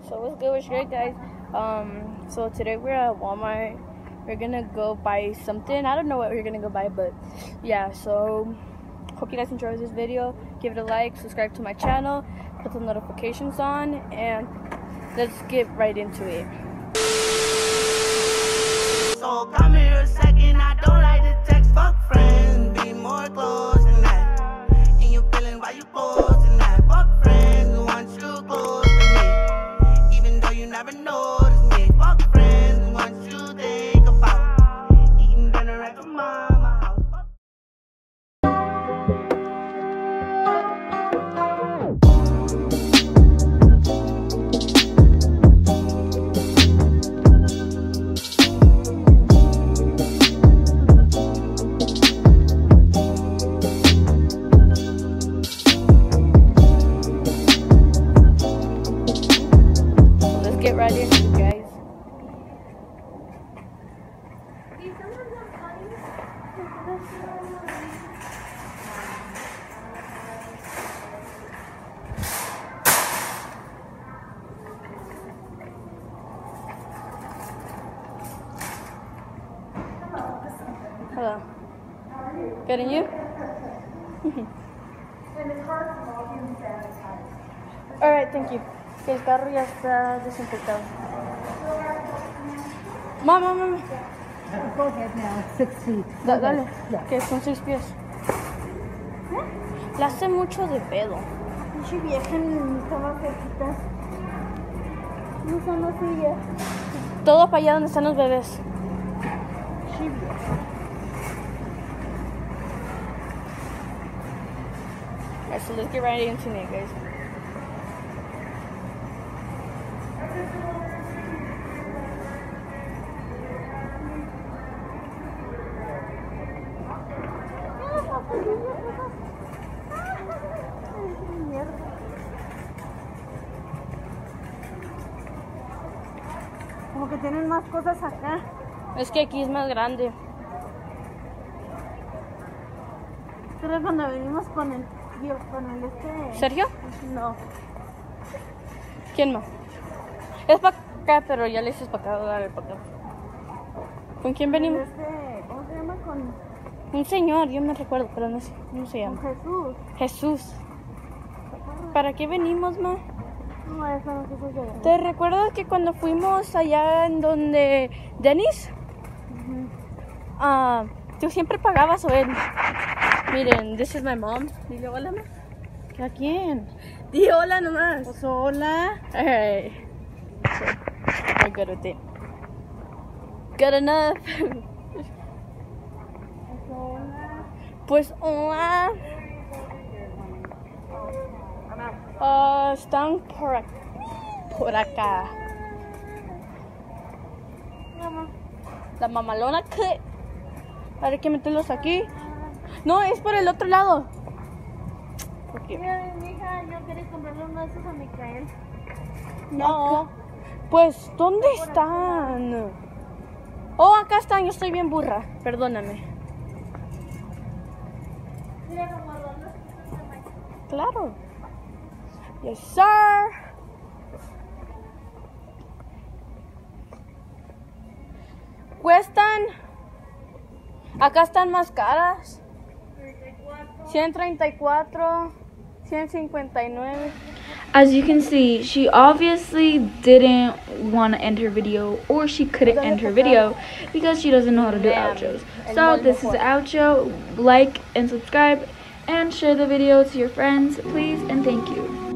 So what's good, guys? So today we're at Walmart. We're gonna go buy something. I don't know what we're gonna go buy, but yeah. So hope you guys enjoy this video. Give it a like, subscribe to my channel, put the notifications on, and let's get right into it. So come here a second. I don't like to text. Fuck friends, be more close than that. And you feeling why you posting that? Fuck friends who want you close to me, even though you never notice me. Fuck friends who want you think about eating dinner at the mama house. Get right into it, guys. Hello. Good, and you? Alright, thank you. Que el carro ya está desinfectado. Mamá. Go ahead now, 6 feet. Dale, Yeah. que son 6 pies. Le hace mucho de pedo. Pinche vieja ni estaba cerquita. No son así ya. Todo para allá donde están los bebés. Pinche vieja. Alright, so let's get right into it, guys. Como que tienen más cosas acá. Es que aquí es más grande. Pero cuando venimos con el ¿Sergio? No. ¿Quién más? Es para acá, pero ya le dices para acá, dale para acá. ¿Con quién venimos? ¿Cómo se llama? Con Un señor, yo me recuerdo, pero no sé cómo se llama. Jesús. Jesús. ¿Para qué venimos, ma? No, eso no sé por qué. ¿Te recuerdas que cuando fuimos allá en donde Dennis? Tú siempre pagabas o él. Miren, this is my mom. Dile hola, ma. ¿A quién? Di hola nomás. Pues hola. Alright. I'm good with it. Good enough. Pues hola. Están por acá. La mamalona que... Hay que meterlos aquí. No, es por el otro lado. ¿Por qué? Mira, mi hija, yo quería comprarle uno de esos a Micael. No. Pues, ¿dónde están? Oh, acá están. Yo estoy bien burra. Perdóname. Mira cómo adorno. Claro. Yes, sir. Cuestan. Acá están más caras. 134, 159. As you can see, she obviously didn't want to end her video, or she couldn't end her video because she doesn't know how to do outros. So this is the outro. Like and subscribe and share the video to your friends, please, and thank you.